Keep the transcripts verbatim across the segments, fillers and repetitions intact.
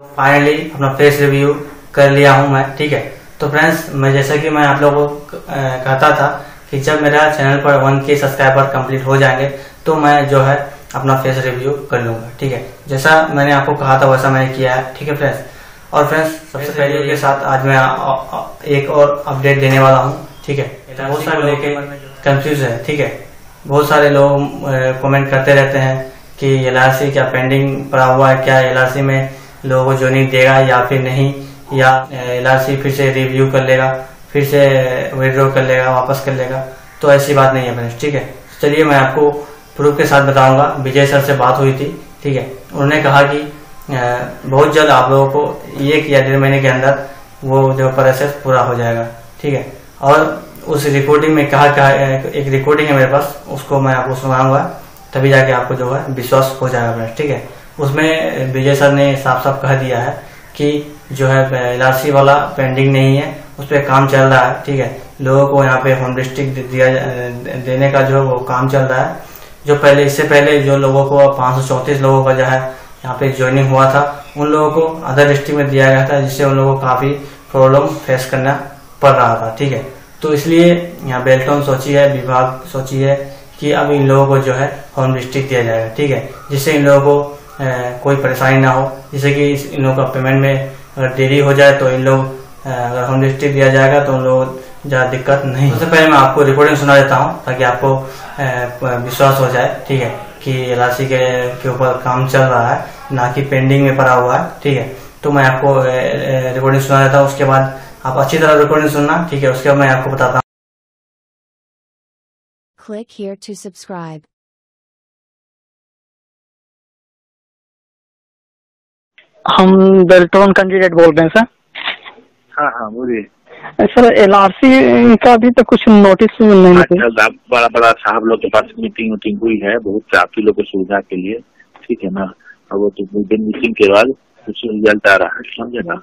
Finally अपना face review कर लिया हूं मैं, ठीक है। तो फ्रेंड्स, मैं जैसा कि मैं आप लोगों को कहता था कि जब मेरा चैनल पर वन के सब्सक्राइबर कंप्लीट हो जाएंगे तो मैं जो है अपना फेस रिव्यू कर लूंगा, ठीक है। जैसा मैंने आपको कहा था वैसा मैंने किया है, ठीक है फ्रेंड्स। और फ्रेंड्स, सबसे पहले के साथ आज मैं एक और अपडेट देने वाला हूं, ठीक है। बहुत सारे लेके कंफ्यूज है, ठीक है। बहुत सारे लोग कमेंट करते रहते हैं कि एल आर सी क्या पेंडिंग पड़ा हुआ है, क्या एल आर सी में लोगों को ज्वाइनिंग देगा या फिर नहीं, या एल आर सी फिर से रिव्यू कर लेगा, फिर से विड्रॉ कर लेगा, वापस कर लेगा। तो ऐसी बात नहीं है फ्रेंड्स, ठीक है। चलिए मैं आपको प्रूफ के साथ बताऊंगा। विजय सर से बात हुई थी, ठीक है। उन्होंने कहा कि बहुत जल्द आप लोगों को एक या डेढ़ महीने के अंदर वो जो प्रोसेस पूरा हो जाएगा, ठीक है। और उस रिकॉर्डिंग में कहा कहा एक रिकॉर्डिंग है मेरे पास, उसको मैं आपको सुनाऊंगा, तभी जाके आपको जो है विश्वास हो जाएगा फ्रेंड्स, ठीक है। उसमें विजय सर ने साफ साफ कह दिया है कि जो है एल आर सी वाला पेंडिंग नहीं है, उस पर काम चल रहा है, ठीक है। लोगों को यहाँ पे होम डिस्ट्रिक्ट दिया देने का जो वो काम चल रहा है। जो पहले इससे पहले जो लोगों को पाँच सौ चौंतीस लोगों का जो है यहाँ पे ज्वाइनिंग हुआ था, उन लोगों को अदर डिस्ट्रिक्ट में दिया गया था, जिससे उन लोगों को काफी प्रॉब्लम फेस करना पड़ रहा था, ठीक है। तो इसलिए यहाँ बेल्टोन सोची है, विभाग सोची है कि अब इन लोगों को जो है होम डिस्ट्रिक्ट दिया जाएगा, ठीक है। जिससे इन लोगों को ए, कोई परेशानी ना हो, जिससे कि इन लोगों का पेमेंट में अगर देरी हो जाए तो इन लोग अगर होम डिस्ट्रिक्ट दिया जाएगा तो उन लोगों को ज्यादा दिक्कत नहीं। सबसे पहले मैं आपको रिकॉर्डिंग सुना देता हूँ ताकि आपको विश्वास हो जाए, ठीक है, कि एल आर सी के ऊपर काम चल रहा है, ना कि पेंडिंग में पड़ा हुआ है, ठीक है। तो मैं आपको रिकॉर्डिंग सुना देता हूँ, उसके बाद आप अच्छी तरह रिकॉर्डिंग सुनना, ठीक है। उसके बाद मैं आपको बताता हूँ। Click here to subscribe. हम बेल्ट्रॉन कैंडिडेट बोल रहे हैं सर। हाँ हाँ बोलिए सर। एल आर सी का अभी तक कुछ नोटिस नहीं है। बड़ा बड़ा साहब लोग के पास मीटिंग वीटिंग हुई है बहुत आपकी लोग की सुविधा के लिए, ठीक है ना। और वो तो मीटिंग के बाद कुछ रिजल्ट आ रहा है, समझे ना।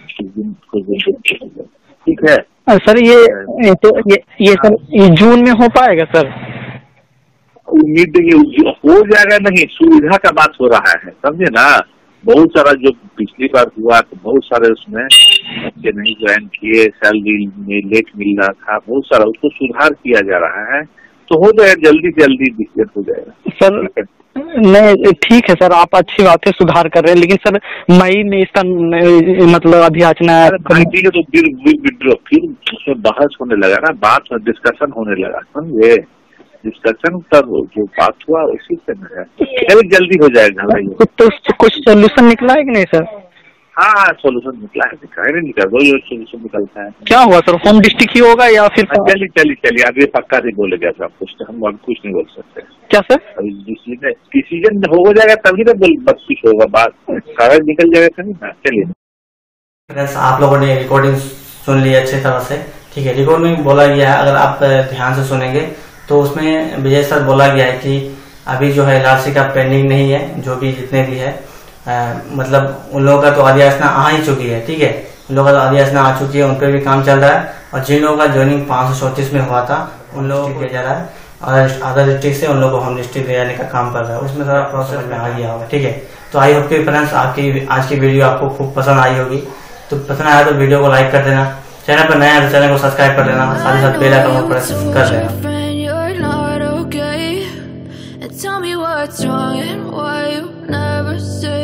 ठीक है सर। ये तो ये ये सर ये जून में हो पाएगा सर? उम्मीद हो जाएगा, नहीं सुविधा का बात हो रहा है, समझे ना। बहुत सारा जो पिछली बार हुआ तो बहुत सारे उसमें बच्चे नहीं ज्वाइन किए, सैलरी में लेट मिल रहा था, बहुत सारा उसको सुधार किया जा रहा है। तो हो जाएगा, जल्दी जल्दी दिक्कत हो जाएगा सर। नहीं ठीक है सर, आप अच्छी बात है सुधार कर रहे हैं, लेकिन सर मई में इसका मतलब अभियाचना तो फिर विड्रॉ फिर उसमें बहस होने लगा ना, बात डिस्कशन होने लगा, समझे। डिस्कशन तब जो बात हुआ उसी से जल्दी हो जाएगा भाई। तो कुछ सोल्यूशन निकला है कि नहीं सर? हाँ हाँ सोल्यूशन निकला है, दिखाई नहीं निकला, वही सोल्यूशन निकलता है। क्या हुआ सर, होम डिस्ट्रिक्ट ही होगा या फिर? चलिए चलिए चलिए आगे पक्का नहीं बोलेगा सब कुछ, हम अब कुछ नहीं बोल सकते। क्या सर? डिसीजन डिसीजन हो जाएगा तभी तो बस कुछ होगा, बात कागज निकल जाएगा तभी ना। चलिए फ्रेंड्स, आप लोगों ने रिकॉर्डिंग सुन ली अच्छी तरह से, ठीक है। रिकॉर्डिंग बोला गया है, अगर आप ध्यान से सुनेंगे तो उसमें विजय सर बोला गया है कि अभी जो है एल आर सी का पेंडिंग नहीं है, जो भी जितने भी है आ, मतलब उन लोगों का तो अधियाचना आ ही चुकी है, ठीक है। उन लोगों का तो अधियाचना आ चुकी है, उन पर भी काम चल रहा है। और जिन लोगों का ज्वाइनिंग पाँच सौ चौतीस में हुआ था उन लोगों को दिया जा रहा है, और अदर डिस्ट्रिक्ट से उन लोगों को होम डिस्ट्रिक्ट ले जाने का काम कर रहा है। उसमें सारा प्रोसेस में आ गया होगा, ठीक है। तो आई होप कि फ्रेंड्स आपकी आज की वीडियो आपको खूब पसंद आई होगी। तो पसंद आया तो वीडियो को लाइक कर देना, चैनल पर नया है तो चैनल को सब्सक्राइब कर लेना, साथ ही साथ बेल आइकन को प्रेस कर लेना। Tell me what's wrong and why you never say